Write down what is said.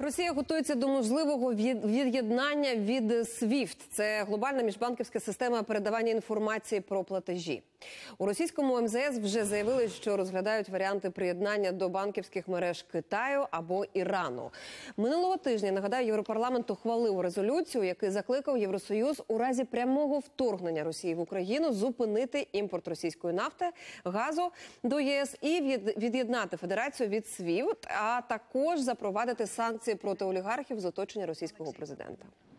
Росія готується до можливого від'єднання від SWIFT. Це глобальна міжбанківська система передавання інформації про платежі. У російському МЗС вже заявили, що розглядають варіанти приєднання до банківських мереж Китаю або Ірану. Минулого тижня, нагадаю, Європарламент ухвалив резолюцію, який закликав Євросоюз у разі прямого вторгнення Росії в Україну зупинити імпорт російської нафти, газу до ЄС і від'єднати Федерацію від SWIFT, а також запровадити санкції проти олігархів з оточення російського президента.